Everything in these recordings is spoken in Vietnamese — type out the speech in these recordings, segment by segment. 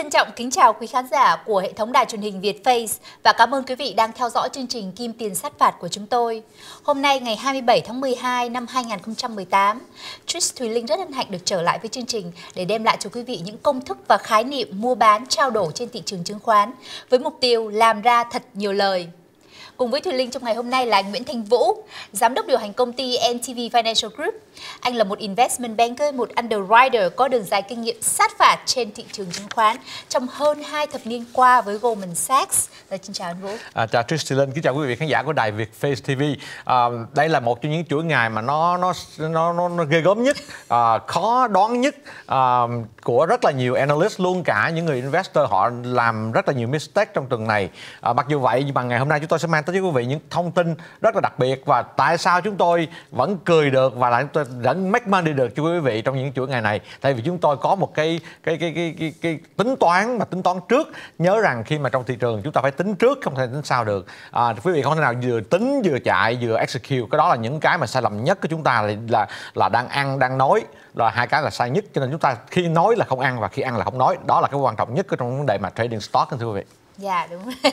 Trân trọng kính chào quý khán giả của hệ thống đài truyền hình Vietface và cảm ơn quý vị đang theo dõi chương trình Kim Tiền Sát Phạt của chúng tôi. Hôm nay ngày 27 tháng 12 năm 2018, Trish Thùy Linh rất hân hạnh được trở lại với chương trình để đem lại cho quý vị những công thức và khái niệm mua bán trao đổi trên thị trường chứng khoán với mục tiêu làm ra thật nhiều lời. Cùng với Thùy Linh trong ngày hôm nay là anh Nguyễn Thanh Vũ, Giám đốc điều hành công ty NTV Financial Group. Anh là một investment banker, một underwriter có đường dài kinh nghiệm sát phạt trên thị trường chứng khoán trong hơn 2 thập niên qua với Goldman Sachs. Xin chào anh Vũ. Chào Trish Thùy Linh, kính chào quý vị khán giả của đài Vietface TV. Đây là một trong những chuỗi ngày mà nó ghê gớm nhất, khó đoán nhất của rất là nhiều analyst, luôn cả những người investor họ làm rất là nhiều mistake trong tuần này. Mặc dù vậy nhưng mà ngày hôm nay chúng tôi sẽ mang tới cho quý vị những thông tin rất là đặc biệt và tại sao chúng tôi vẫn cười được và lại chúng tôi vẫn make money được cho quý vị trong những chuỗi ngày này. Tại vì chúng tôi có một cái tính toán mà tính toán trước. Nhớ rằng khi mà trong thị trường chúng ta phải tính trước, không thể tính sau được. Quý vị không thể nào vừa tính vừa chạy vừa execute. Cái đó là những cái mà sai lầm nhất của chúng ta là đang ăn đang nói, là hai cái là sai nhất. Cho nên chúng ta khi nói là không ăn và khi ăn là không nói. Đó là cái quan trọng nhất trong vấn đề mà trading stock, thưa quý vị. Dạ đúng rồi.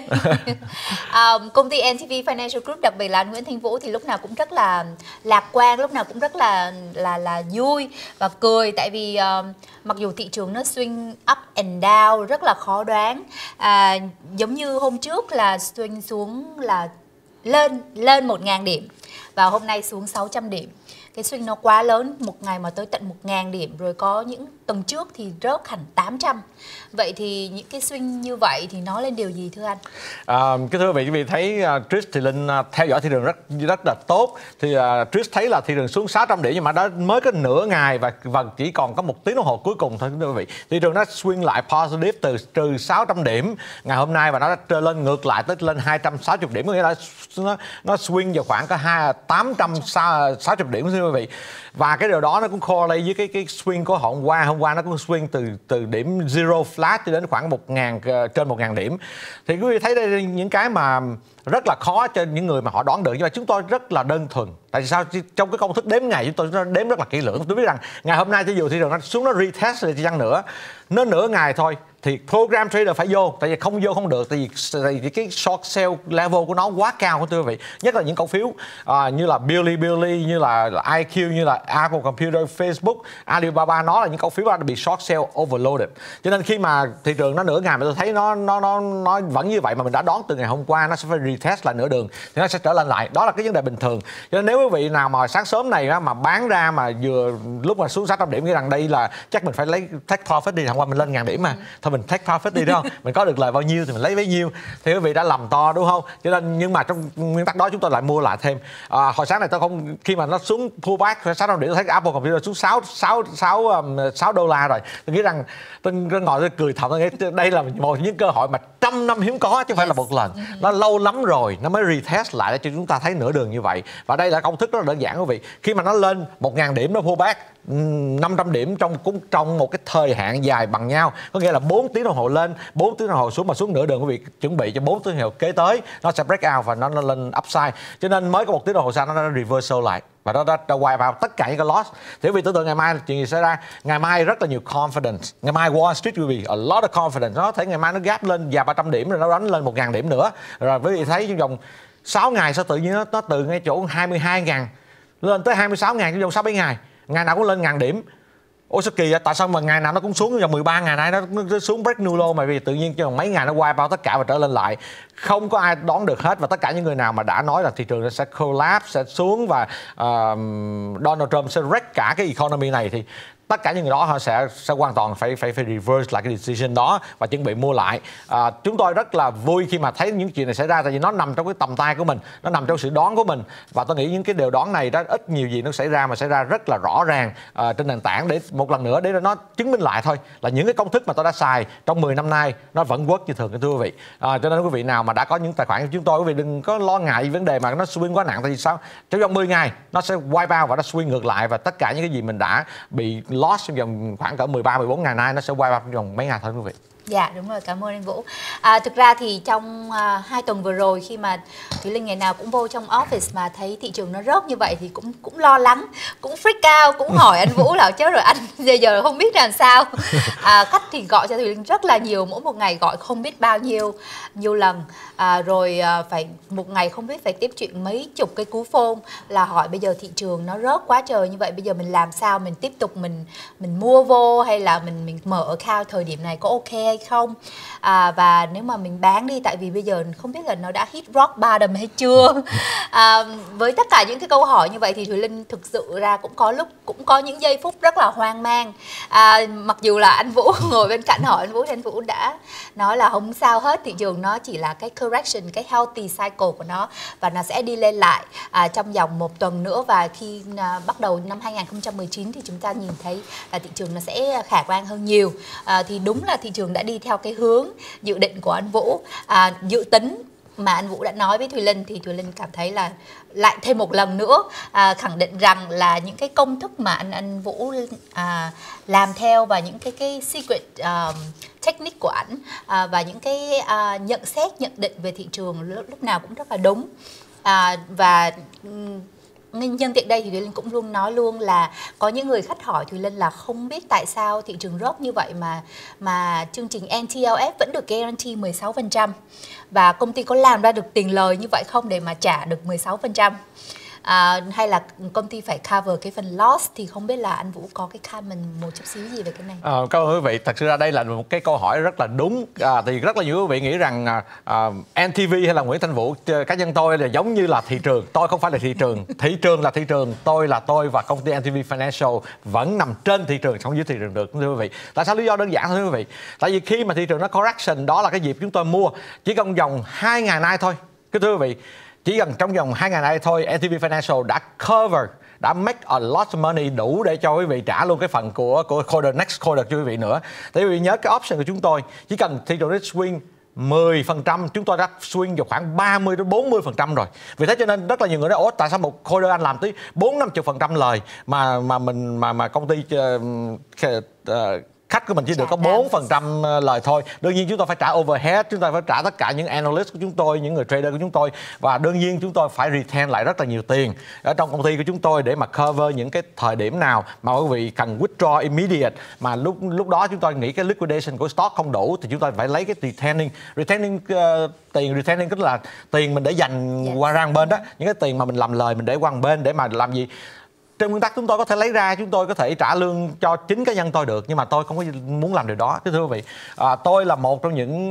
Công ty NTV Financial Group, đặc biệt là anh Nguyễn Thanh Vũ thì lúc nào cũng rất là lạc quan, lúc nào cũng rất là vui và cười, tại vì mặc dù thị trường nó swing up and down rất là khó đoán, giống như hôm trước là swing xuống là lên 1.000 điểm và hôm nay xuống 600 điểm. Cái swing nó quá lớn, một ngày mà tới tận 1.000 điểm, rồi có những tuần trước thì rớt hẳn 800. Vậy thì những cái swing như vậy thì nói lên điều gì thưa anh? Thưa quý vị thấy Trish Thùy Linh theo dõi thị trường rất là tốt. Thì Trish thấy là thị trường xuống 600 điểm nhưng mà đã mới có nửa ngày và chỉ còn có 1 tiếng đồng hồ cuối cùng thôi thưa quý vị. Thị trường nó swing lại positive từ trừ 600 điểm ngày hôm nay và nó đã lên ngược lại tới lên 260 điểm, có nghĩa là nó swing vào khoảng có 860 điểm thưa quý vị. Và cái điều đó nó cũng correlate với cái swing của hôm qua. Hôm qua nó cũng swing từ điểm zero flat cho đến khoảng trên 1.000 điểm. Thì quý vị thấy đây những cái mà rất là khó cho những người mà họ đoán được, nhưng mà chúng tôi rất là đơn thuần. Tại vì sao? Trong cái công thức đếm ngày chúng tôi đếm rất là kỹ lưỡng. Tôi biết rằng ngày hôm nay cho dù thị trường nó xuống, nó retest rồi chăng nữa, nó nửa ngày thôi thì program trader phải vô, tại vì không vô không được, tại vì cái short sell level của nó quá cao thưa quý vị. Nhất là những cổ phiếu như là Bilibili, như là IQ, như là Apple Computer, Facebook, Alibaba, nó là những cổ phiếu đã bị short sell overloaded. Cho nên khi mà thị trường nó nửa ngày mà tôi thấy nó vẫn như vậy mà mình đã đoán từ ngày hôm qua nó sẽ phải retest lại nửa đường thì nó sẽ trở lên lại. Đó là cái vấn đề bình thường. Cho nên nếu quý vị nào mà sáng sớm này mà bán ra mà vừa lúc mà xuống 600 điểm, nghĩ rằng đây là chắc mình phải lấy take profit đi, hôm qua mình lên 1.000 điểm mà thôi mình take profit đi, đúng không? Mình có được lời bao nhiêu thì mình lấy bấy nhiêu, thì quý vị đã lầm to đúng không? Cho nên nhưng mà trong nguyên tắc đó chúng tôi lại mua lại thêm. Hồi sáng này tôi không, khi mà nó xuống pullback 600 điểm, tôi thấy Apple Computer xuống $6 rồi. Tôi nghĩ rằng tôi ngồi tôi cười thầm, tôi nghĩ đây là một những cơ hội mà 100 năm hiếm có chứ không phải là một lần. Nó lâu lắm rồi nó mới retest lại để cho chúng ta thấy nửa đường như vậy. Và đây là công thức rất là đơn giản quý vị. Khi mà nó lên 1.000 điểm, nó pullback 500 điểm trong một cái thời hạn dài bằng nhau, có nghĩa là 4 tiếng đồng hồ lên, 4 tiếng đồng hồ xuống, mà xuống nửa đường quý vị chuẩn bị cho 4 tiếng đồng hồ kế tới nó sẽ break out và nó lên upside. Cho nên mới có 1 tiếng đồng hồ sau nó đã reversal lại và nó đã wipe out tất cả những cái loss. Thì quý vị tưởng tượng ngày mai chuyện gì xảy ra? Ngày mai rất là nhiều confidence. Ngày mai Wall Street quý vị a lot of confidence. Nó thể ngày mai nó gap lên vài 300 điểm rồi nó đánh lên 1.000 điểm nữa. Rồi quý vị thấy trong vòng 6 ngày sao tự nhiên nó từ ngay chỗ 22.000 lên tới 26.000 trong vòng 6-7 ngày. Ngày nào cũng lên 1.000 điểm. Ôi sao kỳ vậy? Tại sao mà ngày nào nó cũng xuống, trong vòng 13 ngày nay nó xuống break new low, mà vì tự nhiên trong mấy ngày nó wipe out tất cả và trở lên lại. Không có ai đoán được hết, và tất cả những người nào mà đã nói là thị trường sẽ collapse, sẽ xuống và Donald Trump sẽ wreck cả cái economy này thì tất cả những người đó họ sẽ hoàn toàn phải reverse lại cái decision đó và chuẩn bị mua lại. Chúng tôi rất là vui khi mà thấy những chuyện này xảy ra, tại vì nó nằm trong cái tầm tay của mình, nó nằm trong sự đoán của mình, và tôi nghĩ những cái điều đoán này đó ít nhiều gì nó xảy ra, mà xảy ra rất là rõ ràng trên nền tảng, để một lần nữa để nó chứng minh lại thôi là những cái công thức mà tôi đã xài trong 10 năm nay nó vẫn work như thường, thưa quý vị. Cho nên quý vị nào mà đã có những tài khoản của chúng tôi, quý vị đừng có lo ngại vấn đề mà nó swing quá nặng. Tại vì sao? Trong vòng 10 ngày nó sẽ wipe out và nó swing ngược lại, và tất cả những cái gì mình đã bị loss trong vòng khoảng cỡ 13-14 ngày nay nó sẽ wipe up trong vòng mấy ngày thôi quý vị. Dạ đúng rồi, cảm ơn anh Vũ. Thực ra thì trong 2 tuần vừa rồi khi mà Thùy Linh ngày nào cũng vô trong office mà thấy thị trường nó rớt như vậy thì cũng lo lắng, cũng freak out, cũng hỏi anh Vũ là chứ rồi anh giờ không biết làm sao. Khách thì gọi cho Thùy Linh rất là nhiều, mỗi một ngày gọi không biết bao nhiêu lần, rồi phải một ngày không biết phải tiếp chuyện mấy chục cái cú phone là hỏi bây giờ thị trường nó rớt quá trời như vậy, bây giờ mình làm sao, mình tiếp tục mình mua vô hay là mình mở account thời điểm này có ok hay không, và nếu mà mình bán đi, tại vì bây giờ không biết là nó đã hit rock bottom hay chưa. Với tất cả những cái câu hỏi như vậy thì Thùy Linh thực sự ra cũng có những giây phút rất là hoang mang. Mặc dù là anh Vũ ngồi bên cạnh hỏi anh Vũ đã nói là không sao hết, thị trường nó chỉ là cái correction, cái healthy cycle của nó và nó sẽ đi lên lại trong vòng 1 tuần nữa, và khi bắt đầu năm 2019 thì chúng ta nhìn thấy là thị trường nó sẽ khả quan hơn nhiều. Thì đúng là thị trường đã đi theo cái hướng dự định của anh Vũ, dự tính mà anh Vũ đã nói với Thùy Linh, thì Thùy Linh cảm thấy là lại thêm một lần nữa khẳng định rằng là những cái công thức mà anh Vũ làm theo và những cái secret technique của ảnh và những cái nhận định về thị trường lúc nào cũng rất là đúng. Và nhân tiện đây thì Thùy Linh cũng luôn nói luôn là có những người khách hỏi Thùy Linh là không biết tại sao thị trường rớt như vậy mà chương trình NTLF vẫn được guarantee 16%, và công ty có làm ra được tiền lời như vậy không để mà trả được 16%, hay là công ty phải cover cái phần loss, thì không biết là anh Vũ có cái comment một chút xíu gì về cái này. Cảm ơn quý vị. Thật sự ra đây là một cái câu hỏi rất là đúng. Thì rất là nhiều quý vị nghĩ rằng NTV hay là Nguyễn Thanh Vũ, cá nhân tôi là giống như là thị trường. Tôi không phải là thị trường. Thị trường là thị trường, tôi là tôi, và công ty NTV Financial vẫn nằm trên thị trường, không dưới thị trường được, thưa quý vị. Tại sao? Lý do đơn giản thôi quý vị. Tại vì khi mà thị trường nó correction, đó là cái dịp chúng tôi mua chỉ trong vòng 2 ngày nay thôi. Thưa quý vị, chỉ gần trong vòng 2 ngày nay thôi, NTV Financial đã cover, đã make a lot of money, đủ để cho quý vị trả luôn cái phần của quarter, next quarter cho quý vị nữa. Tại vì nhớ cái option của chúng tôi, chỉ cần thị trường swing 10%, chúng tôi đã swing vào khoảng 30 đến 40% rồi. Vì thế cho nên rất là nhiều người nói, tại sao một quarter anh làm tới 40-50% lời mà công ty khách của mình chỉ được có 4% lời thôi. Đương nhiên chúng tôi phải trả overhead, chúng tôi phải trả tất cả những analyst của chúng tôi, những người trader của chúng tôi, và đương nhiên chúng tôi phải retain lại rất là nhiều tiền ở trong công ty của chúng tôi để mà cover những cái thời điểm nào mà quý vị cần withdraw immediate, mà lúc đó chúng tôi nghĩ cái liquidation của stock không đủ thì chúng tôi phải lấy cái retaining tiền retaining tức là tiền mình để dành qua ra một bên đó, những cái tiền mà mình làm lời mình để qua một bên để mà làm gì. Trên nguyên tắc chúng tôi có thể lấy ra, chúng tôi có thể trả lương cho chính cá nhân tôi được, nhưng mà tôi không có muốn làm điều đó. Thưa quý vị, tôi là một trong những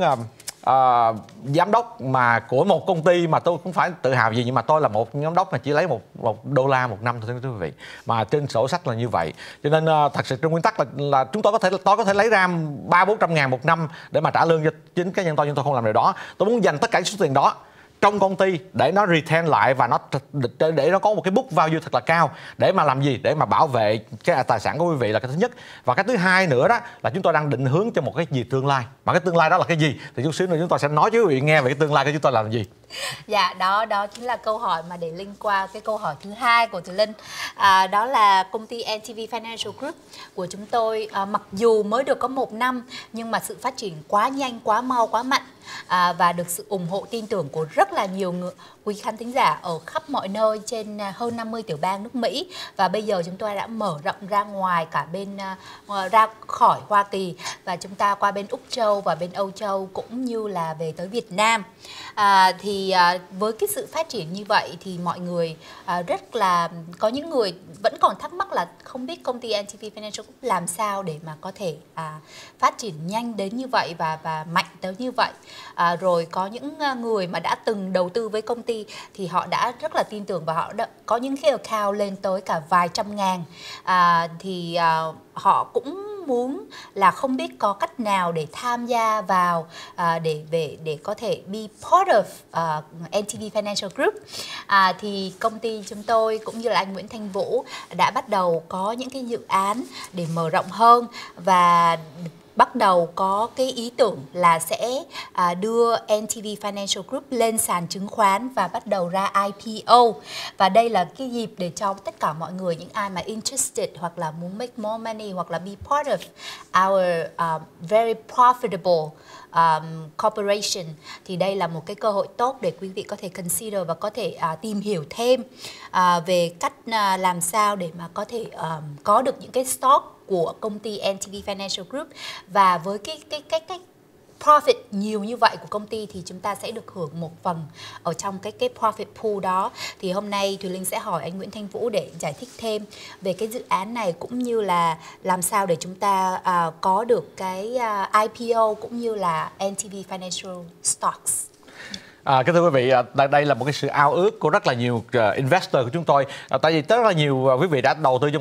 giám đốc mà của một công ty mà tôi cũng phải tự hào gì, nhưng mà tôi là một giám đốc mà chỉ lấy một đô la một năm thôi, thưa quý vị, mà trên sổ sách là như vậy. Cho nên thật sự trên nguyên tắc là tôi có thể lấy ra 300-400 ngàn một năm để mà trả lương cho chính cá nhân tôi, nhưng tôi không làm điều đó. Tôi muốn dành tất cả số tiền đó trong công ty để nó retain lại và để nó có một cái book value thật là cao, để mà làm gì, để mà bảo vệ cái tài sản của quý vị là cái thứ nhất. Và cái thứ hai nữa đó là chúng tôi đang định hướng cho một cái gì tương lai, mà cái tương lai đó là cái gì thì chút xíu nữa chúng tôi sẽ nói cho quý vị nghe về cái tương lai của chúng tôi làm gì. Dạ, đó chính là câu hỏi mà để link qua cái câu hỏi thứ hai của Thùy Linh. Đó là công ty NTV Financial Group của chúng tôi, mặc dù mới được có 1 năm nhưng mà sự phát triển quá nhanh, quá mau, quá mạnh, và được sự ủng hộ tin tưởng của rất là nhiều quý khán thính giả ở khắp mọi nơi trên hơn 50 tiểu bang nước Mỹ. Và bây giờ chúng tôi đã mở rộng ra ngoài cả bên ra khỏi Hoa Kỳ, và chúng ta qua bên Úc Châu và bên Âu Châu, cũng như là về tới Việt Nam. Với cái sự phát triển như vậy thì mọi người rất là, có những người vẫn còn thắc mắc là không biết công ty NTV Financial làm sao để mà có thể phát triển nhanh đến như vậy và mạnh tới như vậy. Rồi có những người mà đã từng đầu tư với công ty thì họ đã rất là tin tưởng và họ đã có những cái account lên tới cả vài trăm ngàn, họ cũng muốn là không biết có cách nào để tham gia vào để có thể be part of NTV Financial Group. Thì công ty chúng tôi cũng như là anh Nguyễn Thanh Vũ đã bắt đầu có những cái dự án để mở rộng hơn, và bắt đầu có cái ý tưởng là sẽ đưa NTV Financial Group lên sàn chứng khoán và bắt đầu ra IPO. Và đây là cái dịp để cho tất cả mọi người, những ai mà interested hoặc là muốn make more money hoặc là be part of our very profitable corporation, thì đây là một cái cơ hội tốt để quý vị có thể consider và có thể tìm hiểu thêm về cách làm sao để mà có thể có được những cái stock của công ty NTV Financial Group. Và với cái profit nhiều như vậy của công ty thì chúng ta sẽ được hưởng một phần ở trong cái profit pool đó. Thì hôm nay Thùy Linh sẽ hỏi anh Nguyễn Thanh Vũ để giải thích thêm về cái dự án này, cũng như là làm sao để chúng ta có được cái IPO cũng như là NTV Financial Stocks. Kính thưa quý vị, đây là một cái sự ao ước của rất là nhiều investor của chúng tôi. Tại vì rất là nhiều quý vị đã đầu tư trong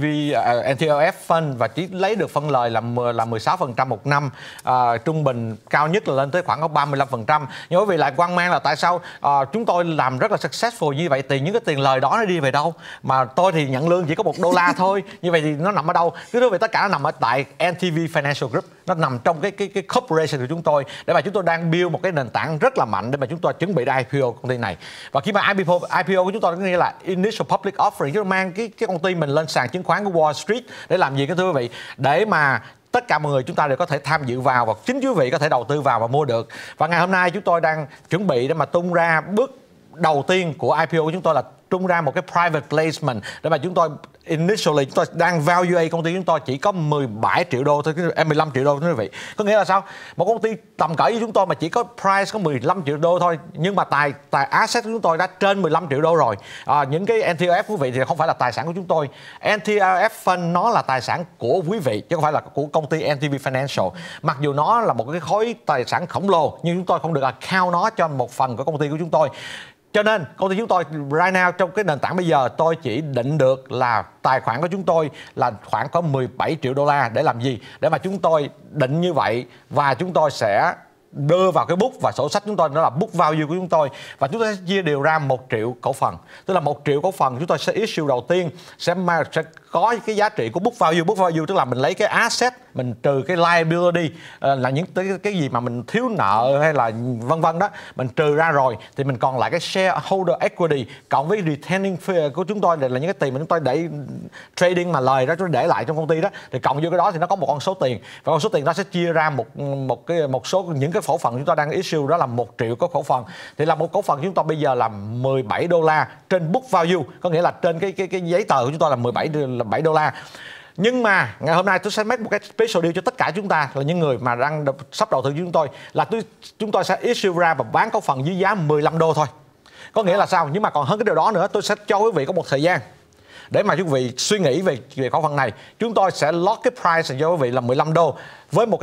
NTLF Fund và chỉ lấy được phân lời là 16% một năm, trung bình cao nhất là lên tới khoảng có 35%. Nhưng quý vị lại quan mang là tại sao chúng tôi làm rất là successful như vậy, thì những cái tiền lời đó nó đi về đâu? Mà tôi thì nhận lương chỉ có $1 thôi. Như vậy thì nó nằm ở đâu? Cứ quý vị, tất cả nó nằm ở tại NTV Financial Group. Nó nằm trong cái corporation của chúng tôi, để mà chúng tôi đang build một cái nền tảng rất là mạnh để mà chúng tôi chuẩn bị IPO công ty này. Và khi mà IPO của chúng tôi có nghĩa là Initial Public Offering, chúng tôi mang cái công ty mình lên sàn chứng khoán của Wall Street để làm gì, thưa quý vị? Để mà tất cả mọi người chúng ta đều có thể tham dự vào và chính quý vị có thể đầu tư vào và mua được. Và ngày hôm nay chúng tôi đang chuẩn bị để mà tung ra bước đầu tiên của IPO của chúng tôi là tung ra một cái private placement để mà chúng tôi initially chúng tôi đang value công ty chúng tôi chỉ có 17 triệu đô thôi, 15 triệu đô thưa quý vị. Có nghĩa là sao? Một công ty tầm cỡ như chúng tôi mà chỉ có price có 15 triệu đô thôi, nhưng mà tài asset của chúng tôi đã trên 15 triệu đô rồi. Những cái NTLF quý vị thì không phải là tài sản của chúng tôi. NTLF Fund nó là tài sản của quý vị chứ không phải là của công ty NTV Financial. Mặc dù nó là một cái khối tài sản khổng lồ nhưng chúng tôi không được account nó cho một phần của công ty của chúng tôi. Cho nên công ty chúng tôi right now trong cái nền tảng bây giờ tôi chỉ định được là tài khoản của chúng tôi là khoảng có 17 triệu đô la. Để làm gì? Để mà chúng tôi định như vậy và chúng tôi sẽ đưa vào cái book và sổ sách chúng tôi, đó là book value của chúng tôi, và chúng tôi sẽ chia đều ra 1 triệu cổ phần. Tức là 1 triệu cổ phần chúng tôi sẽ issue đầu tiên sẽ có cái giá trị của book value. Book value tức là mình lấy cái asset mình trừ cái liability, là những cái gì mà mình thiếu nợ hay là vân vân đó, mình trừ ra rồi thì mình còn lại cái shareholder equity cộng với retaining fee của chúng tôi, là những cái tiền mà chúng tôi để trading mà lời đó chúng tôi để lại trong công ty đó, thì cộng vô cái đó thì nó có một con số tiền, và con số tiền đó sẽ chia ra một số những cái cổ phần chúng ta đang issue, đó là 1 triệu có cổ phần. Thì là một cổ phần chúng ta bây giờ là 17 đô la trên book value, có nghĩa là trên cái giấy tờ của chúng ta là 17 đô la. Nhưng mà ngày hôm nay tôi sẽ make một cái special deal cho tất cả chúng ta là những người mà đang sắp đầu tư với chúng tôi, là chúng tôi sẽ issue ra và bán cổ phần dưới giá 15 đô thôi. Có nghĩa là sao? Nhưng mà còn hơn cái điều đó nữa, tôi sẽ cho quý vị có một thời gian để mà quý vị suy nghĩ về cổ phần này. Chúng tôi sẽ lock cái price cho quý vị là 15 đô với một cái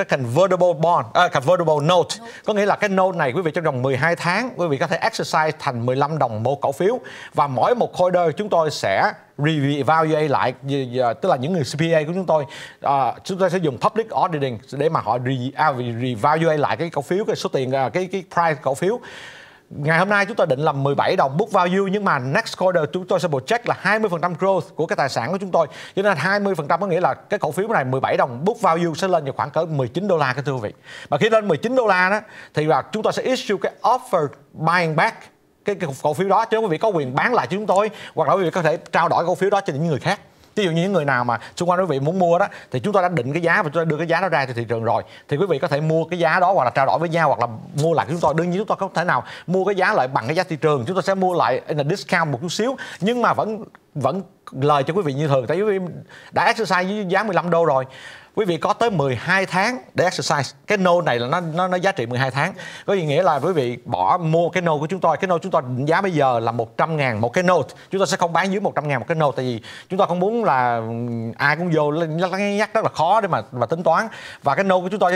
convertible note. Có nghĩa là cái note này quý vị trong vòng 12 tháng quý vị có thể exercise thành 15 đồng một cổ phiếu, và mỗi một holder chúng tôi sẽ revalue lại, tức là những người CPA của chúng tôi sẽ dùng public auditing để mà họ revalue lại cái cổ phiếu, cái số tiền, cái price cổ phiếu. Ngày hôm nay chúng tôi định là 17 đồng book value, nhưng mà next quarter chúng tôi sẽ project là 20% growth của cái tài sản của chúng tôi. Cho nên 20% có nghĩa là cái cổ phiếu này 17 đồng book value sẽ lên vào khoảng cỡ 19 đô la thưa quý vị. Và khi lên 19 đô la đó thì là chúng tôi sẽ issue cái offer buying back cái cổ phiếu đó, chứ quý vị có quyền bán lại cho chúng tôi, hoặc là quý vị có thể trao đổi cổ phiếu đó cho những người khác. Ví dụ như những người nào mà xung quanh quý vị muốn mua đó thì chúng tôi đã định cái giá và chúng tôi đưa cái giá đó ra cho thị trường rồi, thì quý vị có thể mua cái giá đó hoặc là trao đổi với nhau hoặc là mua lại chúng tôi. Đương nhiên chúng tôi không thể nào mua cái giá lại bằng cái giá thị trường, chúng tôi sẽ mua lại in a discount một chút xíu, nhưng mà vẫn lời cho quý vị như thường. Tại quý vị đã exercise với giá 15 đô rồi, quý vị có tới 12 tháng để exercise. Cái note này là nó giá trị 12 tháng. Có nghĩa là quý vị mua cái note của chúng tôi. Cái note chúng tôi định giá bây giờ là 100.000 một cái note. Chúng tôi sẽ không bán dưới 100.000 một cái note, tại vì chúng tôi không muốn là ai cũng vô nhắc rất là khó để mà tính toán. Và cái note của chúng tôi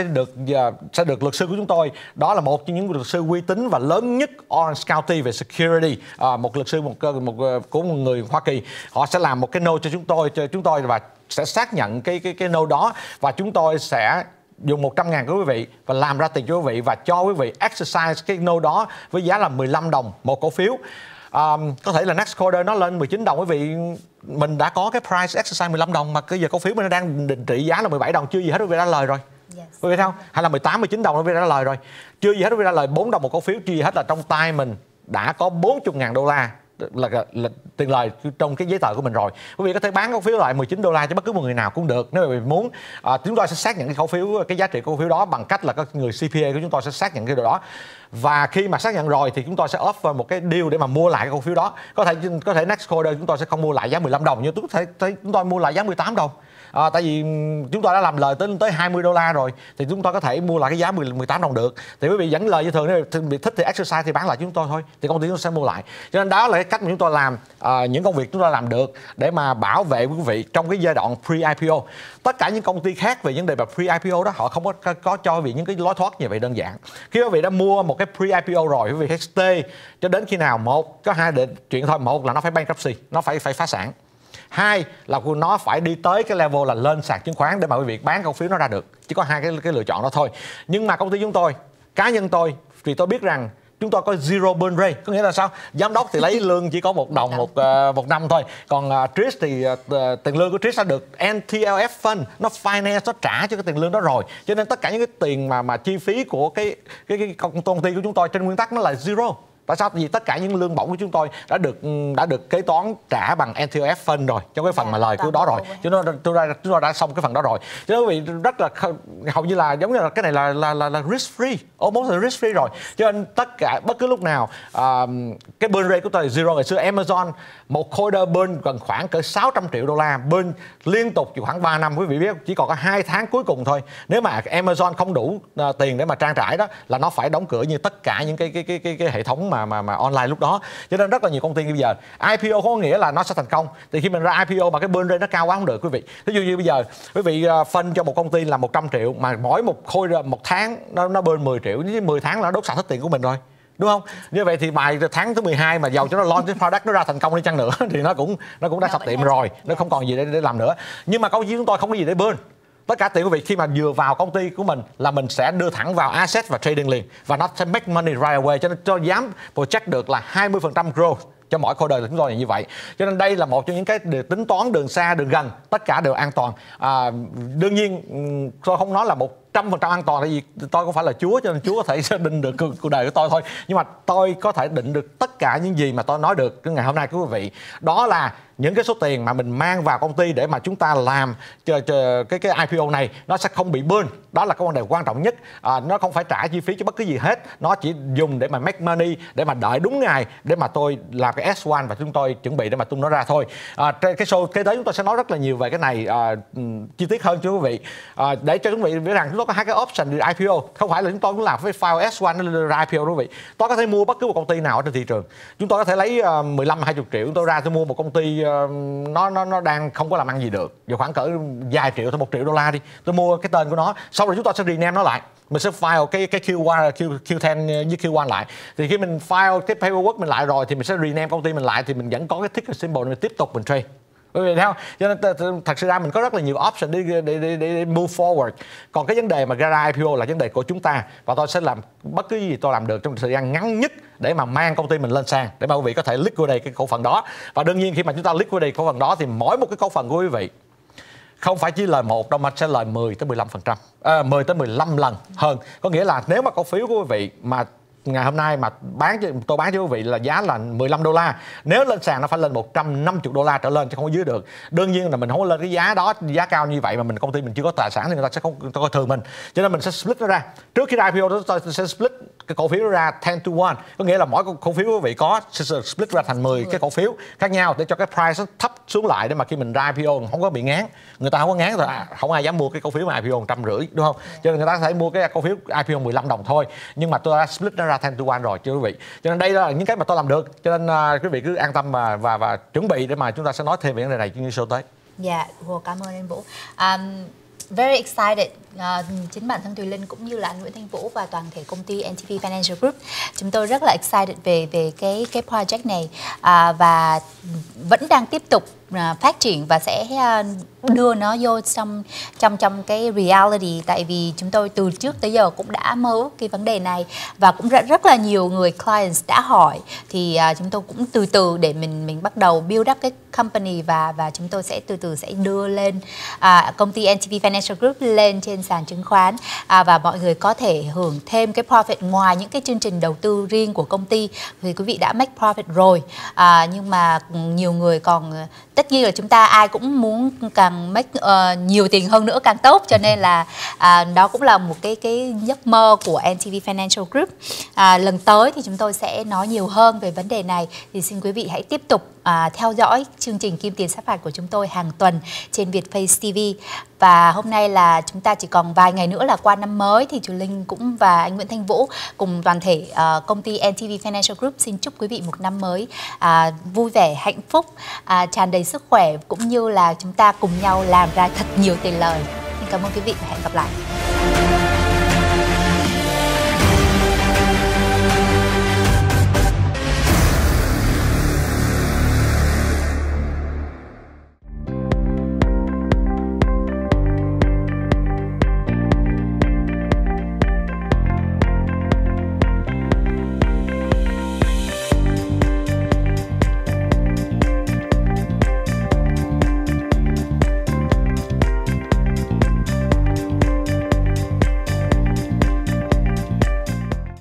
sẽ được luật sư của chúng tôi, đó là một trong những luật sư uy tín và lớn nhất Orange County về security, một luật sư của một người Hoa Kỳ. Họ sẽ làm một cái note cho chúng tôi và sẽ xác nhận cái note đó, và chúng tôi sẽ dùng 100.000 của quý vị và làm ra tiền cho quý vị và cho quý vị exercise cái note đó với giá là 15 đồng một cổ phiếu. Có thể là next quarter nó lên 19 đồng, quý vị mình đã có cái price exercise 15 đồng mà cái giờ cổ phiếu mình đang định trị giá là 17 đồng, chưa gì hết quý vị đã lời rồi. Quý vị thấy không? Hay là 18, 19 đồng nó ra lời rồi. Chưa gì hết nó ra lời 4 đồng một cổ phiếu, chưa gì hết là trong tay mình đã có 40.000 đô la là tiền lời trong cái giấy tờ của mình rồi. Quý vị có thể bán cổ phiếu lại 19 đô la cho bất cứ một người nào cũng được. Nếu mà muốn, chúng tôi sẽ xác nhận cái cổ phiếu, cái giá trị của cổ phiếu đó bằng cách là các người CPA của chúng tôi sẽ xác nhận cái điều đó. Và khi mà xác nhận rồi thì chúng tôi sẽ offer một cái deal để mà mua lại cái cổ phiếu đó. Có thể next quarter chúng tôi sẽ không mua lại giá 15 đồng, nhưng chúng tôi mua lại giá 18 đồng. Tại vì chúng tôi đã làm lời tới 20 đô la rồi thì chúng tôi có thể mua lại cái giá 18 đồng được. Thì quý vị vẫn lời như thường, nếu bị thích thì exercise thì bán lại chúng tôi thôi, thì công ty chúng tôi sẽ mua lại. Cho nên đó là cái cách mà chúng tôi làm, những công việc chúng tôi làm được để mà bảo vệ quý vị trong cái giai đoạn pre-IPO. Tất cả những công ty khác về vấn đề mà pre-IPO đó họ không có cho quý vị những cái lối thoát như vậy đơn giản. Khi quý vị đã mua một cái pre-IPO rồi, quý vị hãy stay cho đến khi nào có hai chuyện thôi. Một là nó phải bankruptcy, nó phải phá sản. Hai là nó phải đi tới cái level là lên sàn chứng khoán để mà quý vị bán cổ phiếu nó ra được. Chỉ có hai cái lựa chọn đó thôi. Nhưng mà công ty chúng tôi, cá nhân tôi, vì tôi biết rằng chúng tôi có zero burn rate, có nghĩa là sao? Giám đốc thì lấy lương chỉ có 1 đồng một năm thôi. Còn Trish thì tiền lương của Trish đã được NTLF fund, nó finance, nó trả cho cái tiền lương đó rồi. Cho nên tất cả những cái tiền mà chi phí của cái công ty của chúng tôi trên nguyên tắc nó là zero. Tại sao? Vì tất cả những lương bổng của chúng tôi đã được kế toán trả bằng NTLF fund rồi, trong cái phần mà lời của đó rồi. Cho nên chúng tôi đã xong cái phần đó rồi. Cho nên quý vị rất là hầu như là giống như là cái này là risk free, almost là risk free rồi. Cho nên tất cả bất cứ lúc nào cái burn rate của tôi là zero. Ngày xưa Amazon một quarter burn gần khoảng cỡ 600 triệu đô la, burn liên tục khoảng 3 năm. Quý vị biết chỉ còn có 2 tháng cuối cùng thôi. Nếu mà Amazon không đủ tiền để mà trang trải đó là nó phải đóng cửa như tất cả những cái hệ thống mà online lúc đó. Cho nên rất là nhiều công ty bây giờ IPO không có nghĩa là nó sẽ thành công. Thì khi mình ra IPO mà cái burn rate nó cao quá không được quý vị. Ví dụ như bây giờ quý vị phân cho một công ty là 100 triệu mà mỗi một tháng nó burn 10 triệu, với 10 tháng là nó đốt sạch hết tiền của mình rồi. Đúng không? Như vậy thì bài tháng thứ 12 mà giàu cho nó launch cái product nó ra thành công đi chăng nữa thì nó cũng đã sập tiệm rồi, nó không còn gì để làm nữa. Nhưng mà công ty chúng tôi không có gì để burn. Tất cả tiền quý vị khi mà vừa vào công ty của mình là mình sẽ đưa thẳng vào asset và trading liền, và nó sẽ make money right away. Cho nên cho dám project được là 20% growth cho mỗi quarter là chúng tôi là như vậy. Cho nên đây là một trong những cái tính toán đường xa đường gần, tất cả đều an toàn. Đương nhiên tôi không nói là 100% an toàn, tại vì tôi không phải là Chúa, cho nên Chúa có thể định được cuộc đời của tôi thôi. Nhưng mà tôi có thể định được tất cả những gì mà tôi nói được cái ngày hôm nay quý vị. Đó là những cái số tiền mà mình mang vào công ty để mà chúng ta làm cái IPO này nó sẽ không bị burn. Đó là cái vấn đề quan trọng nhất. Nó không phải trả chi phí cho bất cứ gì hết, nó chỉ dùng để mà make money, để mà đợi đúng ngày để mà tôi làm cái S1 và chúng tôi chuẩn bị để mà tung nó ra thôi. Cái show kế tới chúng tôi sẽ nói rất là nhiều về cái này chi tiết hơn cho quý vị, để cho quý vị biết rằng chúng tôi có hai cái option để IPO. Không phải là chúng tôi cũng làm với file S1 nó ra IPO quý vị. Tôi có thể mua bất cứ một công ty nào ở trên thị trường. Chúng tôi có thể lấy 15-20 triệu chúng tôi ra tôi mua một công ty nó đang không có làm ăn gì được, giờ khoảng cỡ vài triệu thôi, 1 triệu đô la đi, tôi mua cái tên của nó, sau rồi chúng ta sẽ rename nó lại, mình sẽ file cái Q1, Q10 với Q1 lại. Thì khi mình file cái paperwork mình lại rồi thì mình sẽ rename công ty mình lại, thì mình vẫn có cái ticker symbol để mình tiếp tục mình trade. Quý vị thấy không? Cho nên thật sự ra mình có rất là nhiều option để move forward. Còn cái vấn đề mà ra IPO là vấn đề của chúng ta, và tôi sẽ làm bất cứ gì tôi làm được trong thời gian ngắn nhất để mà mang công ty mình lên sàn, để mà quý vị có thể liquidate cái cổ phần đó. Và đương nhiên khi mà chúng ta liquidate cổ phần đó thì mỗi một cái cổ phần của quý vị không phải chỉ lời 1 đâu mà sẽ lời 10-15%, 10-15 lần hơn. Có nghĩa là nếu mà cổ phiếu của quý vị mà ngày hôm nay mà tôi bán cho quý vị là giá là 15 đô la, nếu lên sàn nó phải lên 150 đô la trở lên chứ không có dưới được. Đương nhiên là mình không có lên cái giá đó, giá cao như vậy mà công ty mình chưa có tài sản thì người ta sẽ không coi thường mình. Cho nên mình sẽ split nó ra. Trước khi IPO đó tôi sẽ split cái cổ phiếu ra 10-1, có nghĩa là mỗi cổ phiếu quý vị có sẽ split ra thành 10 cái cổ phiếu khác nhau để cho cái price nó thấp xuống lại, để mà khi mình ra IPO không có bị ngán. Người ta không có ngán rồi, không ai dám mua cái cổ phiếu mà IPO 150, đúng không? Cho nên người ta có thể mua cái cổ phiếu IPO 15 đồng thôi, nhưng mà tôi đã split nó ra 10-1 rồi chứ quý vị. Cho nên đây là những cái mà tôi làm được, cho nên quý vị cứ an tâm và chuẩn bị để mà chúng ta sẽ nói thêm về vấn đề này trong những show tới. Dạ, cảm ơn anh Vũ. Very excited. Chính bản thân Thùy Linh cũng như là anh Nguyễn Thanh Vũ và toàn thể công ty NTP Financial Group, chúng tôi rất là excited về cái project này, và vẫn đang tiếp tục phát triển và sẽ đưa nó vô trong cái reality. Tại vì chúng tôi từ trước tới giờ cũng đã mơ ước cái vấn đề này và cũng rất là nhiều người clients đã hỏi, thì chúng tôi cũng từ từ để mình bắt đầu build up cái company và chúng tôi sẽ từ từ sẽ đưa lên công ty NTV Financial Group lên trên sàn chứng khoán, và mọi người có thể hưởng thêm cái profit ngoài những cái chương trình đầu tư riêng của công ty. Thì quý vị đã make profit rồi, nhưng mà nhiều người còn, tất nhiên là chúng ta ai cũng muốn càng make nhiều tiền hơn nữa càng tốt, cho nên là đó cũng là một cái giấc mơ của NTV Financial Group. Lần tới thì chúng tôi sẽ nói nhiều hơn về vấn đề này, thì xin quý vị hãy tiếp tục theo dõi chương trình Kim Tiền Sát Phạt của chúng tôi hàng tuần trên Vietface TV. Và hôm nay là chúng ta chỉ còn vài ngày nữa là qua năm mới, thì chú Linh cũng và anh Nguyễn Thanh Vũ cùng toàn thể công ty NTV Financial Group xin chúc quý vị một năm mới vui vẻ, hạnh phúc, tràn đầy sức khỏe, cũng như là chúng ta cùng nhau làm ra thật nhiều tiền lời. Xin cảm ơn quý vị và hẹn gặp lại.